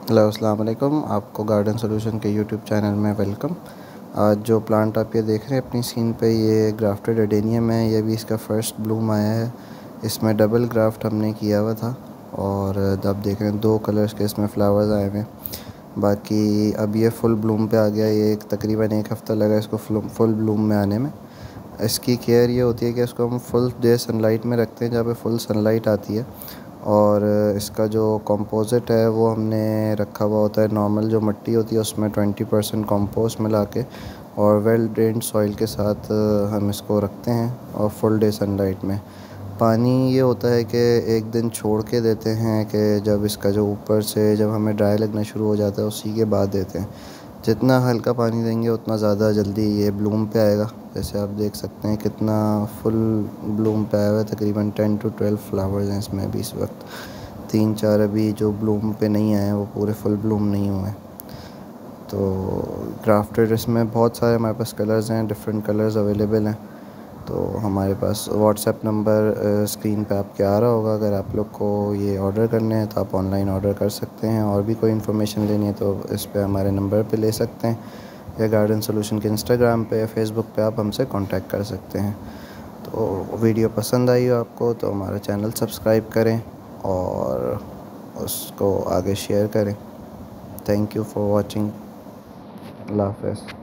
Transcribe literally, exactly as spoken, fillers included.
Hello अस्सलाम वालेकुम, आपको गार्डन सॉल्यूशन के यूट्यूब चैनल में वेलकम। आज जो प्लांट आप ये देख रहे हैं अपनी स्क्रीन पे, ये ग्राफ्टेड एडेनियम है। ये भी इसका फ़र्स्ट ब्लूम आया है। इसमें डबल ग्राफ्ट हमने किया हुआ था और अब देख रहे हैं दो कलर्स के इसमें फ्लावर्स आए हुए हैं। बाकी अब ये फुल ब्लूम पे आ गया। ये एक तकरीबन एक हफ़्ता लगा इसको फुल ब्लूम में आने में। इसकी केयर ये होती है कि इसको हम फुल डे सनलाइट में रखते हैं, जहाँ पे फुल सनलाइट आती है। और इसका जो कंपोजिट है वो हमने रखा हुआ होता है, नॉर्मल जो मिट्टी होती है उसमें ट्वेंटी परसेंट कंपोस्ट मिला के और वेल ड्रेन्ड सॉइल के साथ हम इसको रखते हैं और फुल डे सनलाइट में। पानी ये होता है कि एक दिन छोड़ के देते हैं कि जब इसका जो ऊपर से जब हमें ड्राई लगना शुरू हो जाता है उसी के बाद देते हैं। जितना हल्का पानी देंगे उतना ज़्यादा जल्दी ये ब्लूम पे आएगा। जैसे आप देख सकते हैं कितना फुल ब्लूम पे आया हुआ है। तकरीबन टेन टू ट्वेल्व फ्लावर्स हैं इसमें भी इस वक्त। तीन चार अभी जो ब्लूम पे नहीं आए हैं वो पूरे फुल ब्लूम नहीं हुए हैं। तो ग्राफ्टेड इसमें बहुत सारे हमारे पास कलर्स हैं, डिफरेंट कलर्स अवेलेबल हैं। तो हमारे पास व्हाट्सएप नंबर स्क्रीन पे आपके आ रहा होगा। अगर आप लोग को ये ऑर्डर करने हैं तो आप ऑनलाइन ऑर्डर कर सकते हैं। और भी कोई इन्फॉर्मेशन लेनी है तो इस पे हमारे नंबर पे ले सकते हैं, या गार्डन सॉल्यूशन के इंस्टाग्राम पे या फेसबुक पे आप हमसे कांटेक्ट कर सकते हैं। तो वीडियो पसंद आई हो आपको तो हमारा चैनल सब्सक्राइब करें और उसको आगे शेयर करें। Thank you for watching. अल्लाह हाफ़िज़।